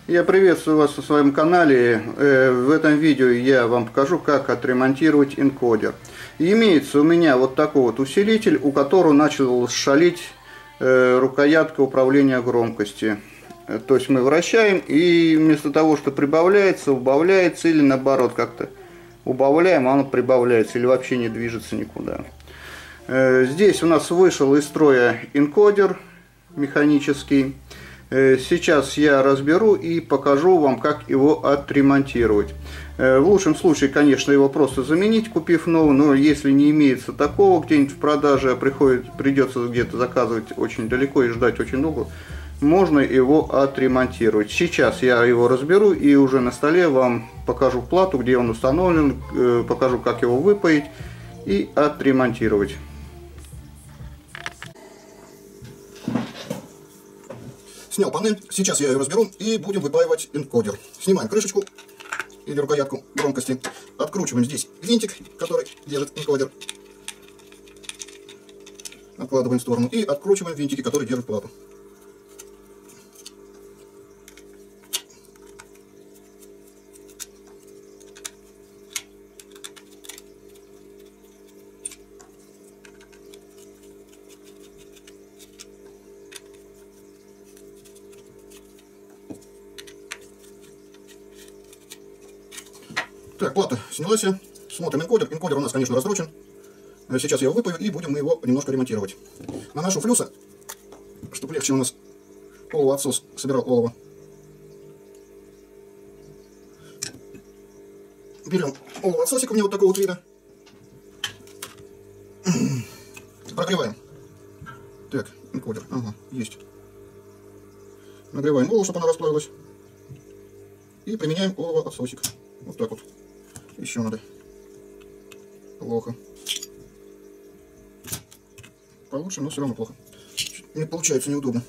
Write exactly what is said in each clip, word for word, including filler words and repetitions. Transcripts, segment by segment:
Я приветствую вас на своем канале. В этом видео я вам покажу, как отремонтировать энкодер. И имеется у меня вот такой вот усилитель, у которого начал шалить рукоятка управления громкости. То есть мы вращаем, и вместо того, что прибавляется, убавляется, или наоборот как-то убавляем, а оно прибавляется, или вообще не движется никуда. Здесь у нас вышел из строя энкодер механический. Сейчас я разберу и покажу вам, как его отремонтировать. В лучшем случае, конечно, его просто заменить, купив новый, но если не имеется такого где-нибудь в продаже, а приходит, придется где-то заказывать очень далеко и ждать очень долго, можно его отремонтировать. Сейчас я его разберу и уже на столе вам покажу плату, где он установлен, покажу, как его выпаять и отремонтировать. Снял панель, сейчас я ее разберу и будем выпаивать энкодер. Снимаем крышечку или рукоятку громкости, откручиваем здесь винтик, который держит энкодер, откладываем в сторону и откручиваем винтики, которые держат плату. Так, плата снялась. Смотрим энкодер. Энкодер у нас, конечно, раздрочен. Сейчас я его выпаю и будем мы его немножко ремонтировать. Наношу флюса, чтобы легче у нас олово-отсос собирал олово. Берем олово-отсосик у меня вот такого вот вида. Прогреваем. Так, энкодер. Ага, есть. Нагреваем олово, чтобы оно расплавилось. И применяем олово-отсосик. Вот так вот. Еще надо. Плохо. Получше, но все равно плохо. Не получается, неудобно.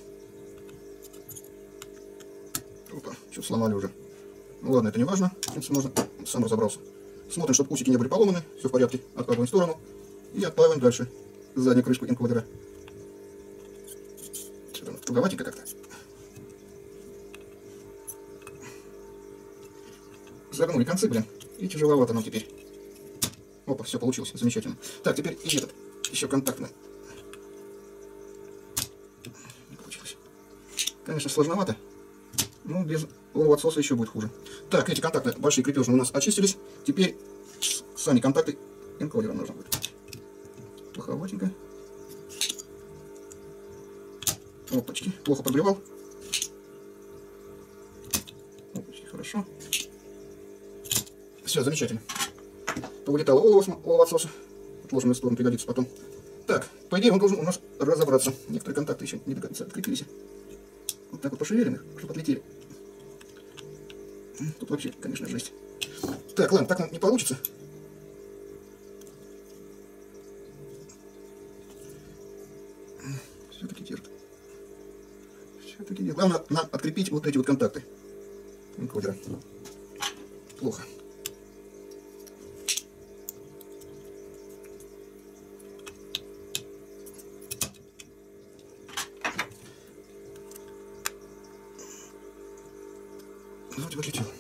Опа, что-то сломали уже. Ну ладно, это не важно. В принципе, можно. Сам разобрался. Смотрим, чтобы усики не были поломаны. Все в порядке. Откладываем в сторону. И отплаваем дальше. Заднюю крышку энкодера. Что-то туговатенько как-то. Загнули концы, блин. И тяжеловато нам теперь. Опа, все получилось. Замечательно. Так, теперь и этот. Еще контактный. Не получилось. Конечно, сложновато. Но без олово-отсоса еще будет хуже. Так, эти контакты, большие крепежные, у нас очистились. Теперь сами контакты энкодера нужно будет. Плоховатенько. Опачки. Плохо подгревал. Опачки, хорошо. Все, замечательно. Повылетало олово-отсоса. Отложим на сторону, пригодится потом. Так, по идее он должен у нас разобраться. Некоторые контакты еще не до конца открепились. Вот так вот пошевелим их, чтобы отлетели. Тут вообще, конечно, жесть. Так, ладно, так не получится. Все-таки держит. Все-таки держит. Главное, нам открепить вот эти вот контакты энкодера. Плохо. Вроде бы отлетел.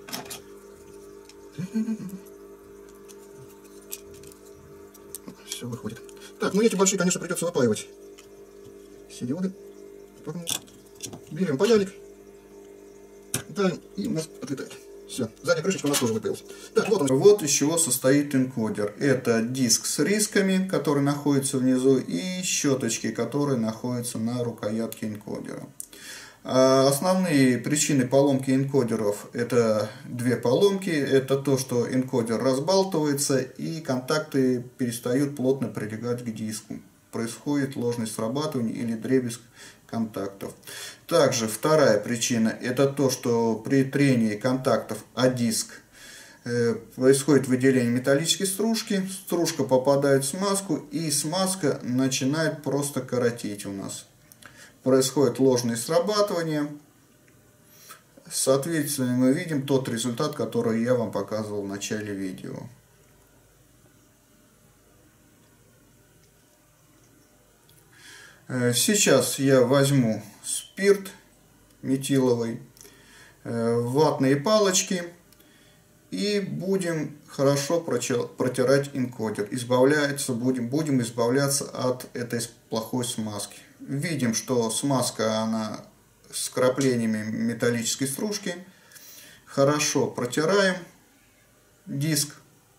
Все выходит. Так, ну эти большие, конечно, придется выпаивать. Все диоды. Берем паяльник. Давим, и у нас отлетает. Все, задняя крышечка у нас тоже выпаялась. Так, вот он. Вот из чего состоит энкодер. Это диск с рисками, который находится внизу, и щеточки, которые находятся на рукоятке энкодера. Основные причины поломки энкодеров — это две поломки. Это то, что энкодер разбалтывается и контакты перестают плотно прилегать к диску. Происходит ложное срабатывание или дребезг контактов. Также вторая причина — это то, что при трении контактов о диск происходит выделение металлической стружки. Стружка попадает в смазку, и смазка начинает просто корротить у нас. Происходит ложное срабатывание. Соответственно, мы видим тот результат, который я вам показывал в начале видео. Сейчас я возьму спирт метиловый ватные палочки и будем хорошо протирать энкодер. Избавляться будем, будем избавляться от этой плохой смазки. Видим, что смазка она с краплениями металлической стружки. Хорошо протираем диск.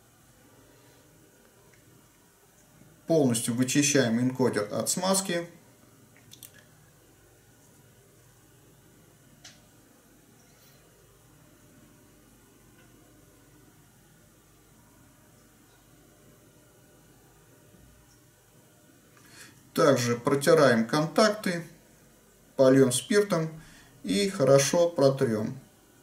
Полностью вычищаем энкодер от смазки. Также протираем контакты, польем спиртом и хорошо протрем.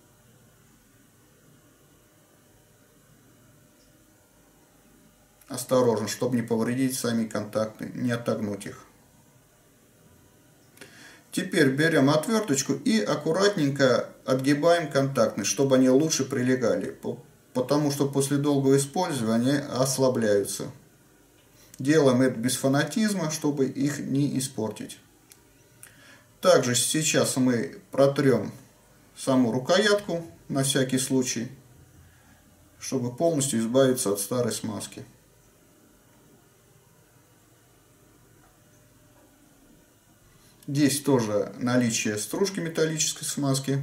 Осторожно, чтобы не повредить сами контакты, не отогнуть их. Теперь берем отверточку и аккуратненько отгибаем контакты, чтобы они лучше прилегали, потому что после долгого использования ослабляются. Делаем это без фанатизма, чтобы их не испортить. Также сейчас мы протрем саму рукоятку на всякий случай, чтобы полностью избавиться от старой смазки. Здесь тоже наличие стружки металлической смазки.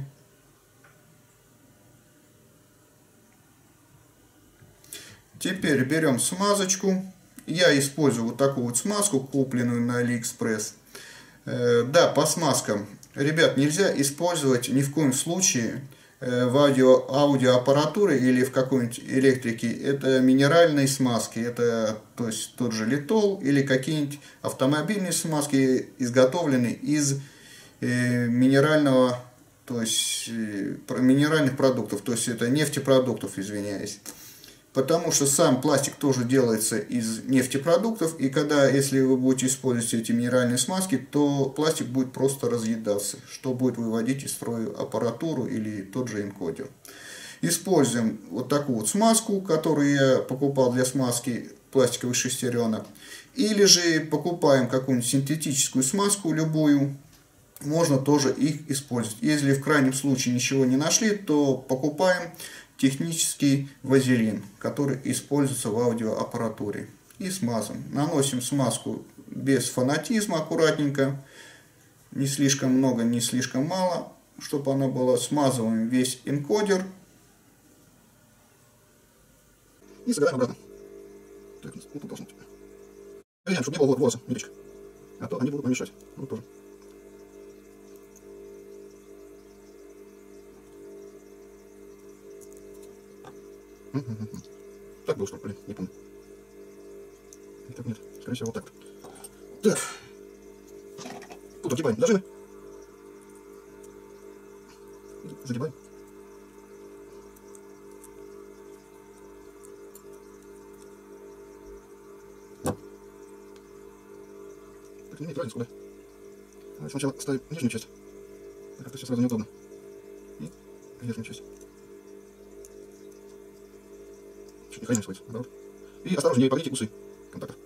Теперь берем смазочку. Я использую вот такую вот смазку, купленную на Алиэкспресс. Э, да, по смазкам. Ребят, нельзя использовать ни в коем случае э, в аудио, аудиоаппаратуре или в какой-нибудь электрике. Это минеральные смазки. Это то есть тот же литол или какие-нибудь автомобильные смазки, изготовленные из э, минерального, то есть э, минеральных продуктов. То есть это нефтепродуктов, извиняюсь. Потому что сам пластик тоже делается из нефтепродуктов, и когда, если вы будете использовать эти минеральные смазки, то пластик будет просто разъедаться, что будет выводить из строя аппаратуру или тот же энкодер. Используем вот такую вот смазку, которую я покупал для смазки пластиковых шестеренок, или же покупаем какую-нибудь синтетическую смазку, любую, можно тоже их использовать. Если в крайнем случае ничего не нашли, то покупаем технический вазелин, который используется в аудиоаппаратуре, и смазываем. Наносим смазку без фанатизма, аккуратненько, не слишком много, не слишком мало, чтобы она была. Смазываем весь энкодер. И собираем обратно. Так, вот тут должно быть. Проверяем, чтобы не было волоса, ниточка. А то они будут помешать. Вот тоже. Так было, что ли? Блин, не помню. Так, нет. Скорее всего, вот так. Так. Тут отгибаем зажимы. Загибаем. Так, не имеет разницы, куда. Давай сначала ставим нижнюю часть. Так, как-то сейчас сразу неудобно. И верхнюю часть. Чуть не хрень сходит. Наоборот. И осторожнее погните усы контактов.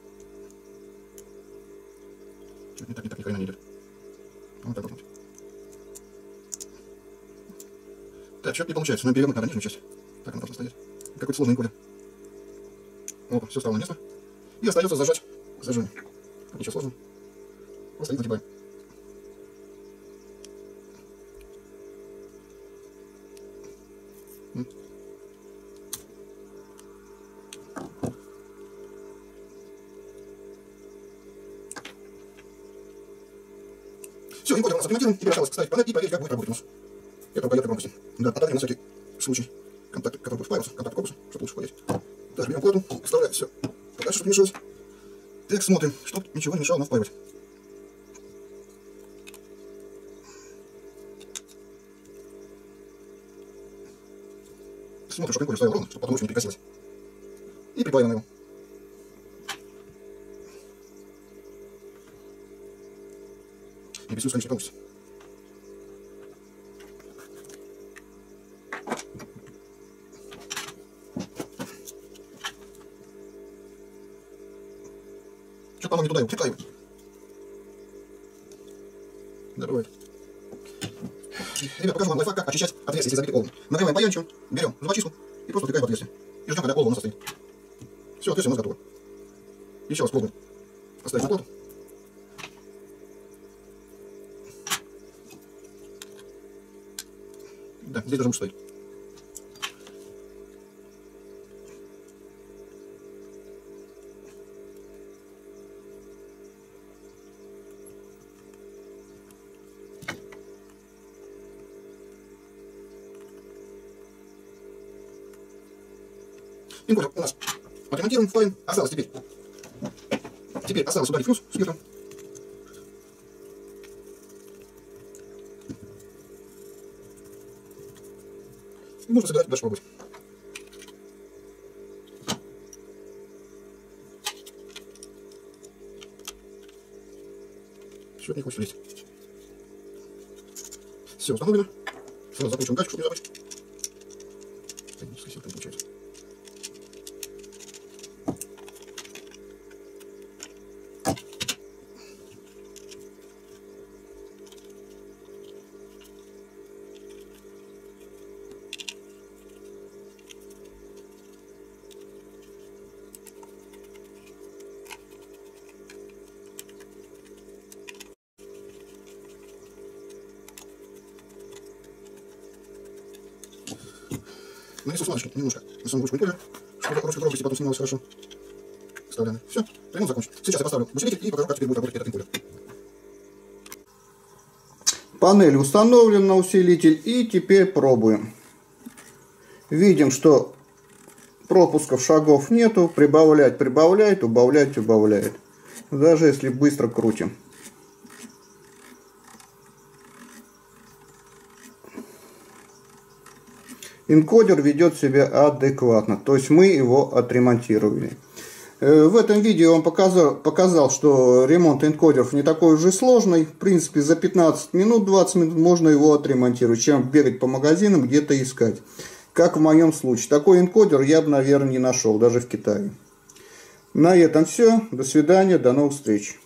Чуть не так, не так, ни хрена не идет. Вот так должно быть. Так, что-то не получается. Но перевернуть надо нижнюю часть. Так она должна стоять. Какой-то сложный энкодер. Опа, все стало на место. И остается зажать зажим. Ничего сложного. Просто их загибаем. Все, энкодер у нас отремонтирован. Теперь осталось вставить панель и проверить, как будет работать у нас. Это рукоятка громкости. Да, отдадим на всякий случай контакт, который будет впаиваться, контакт корпуса, чтобы лучше входить. Так, берем плату, вставляем все подальше, чтобы не мешалось. Так, смотрим, чтобы ничего не мешало нам впаивать. Смотрим, чтобы энкодер стоял ровно, чтобы потом лучше не прикосилось. И припаиваем его. И без конечно, не получится. Что-то, по-моему, не туда его припаивать. Да, бывает. Ребят, покажу вам лайфхак, как очищать отверстие, если забитый оловом. Накрываем паяльничем, берем зубочистку и просто втыкаем в отверстие. И ждем, когда олово у нас состоит. Все, отверстие у нас готово. Еще раз пробуем поставить на плату. Да, здесь даже лучше стоит. Инкодер у нас отремонтирован, вставлен. Осталось теперь. Теперь осталось удалить флюс с фильтром. И можно собирать дальше пробовать. Все, не хочется лезть. Все установлено. Сразу закручиваем гайку, чтобы не забыть. Техническая силка не получается. Нанесу смазочки немножко на саму ручку инкодера, чтобы ручка громкости потом снималась хорошо. Вставляем. Все, ремонт закончен. Сейчас я поставлю усилитель и покажу, как теперь будет работать этот инкодер. Панель установлена на усилитель, и теперь пробуем. Видим, что пропусков шагов нету. Прибавлять прибавляет, убавлять убавляет. Даже если быстро крутим. Энкодер ведет себя адекватно, то есть мы его отремонтировали. В этом видео я вам показал, показал, что ремонт энкодеров не такой уже сложный. В принципе, за пятнадцать минут, двадцать минут можно его отремонтировать, чем бегать по магазинам, где-то искать. Как в моем случае. Такой энкодер я бы, наверное, не нашел, даже в Китае. На этом все. До свидания, до новых встреч.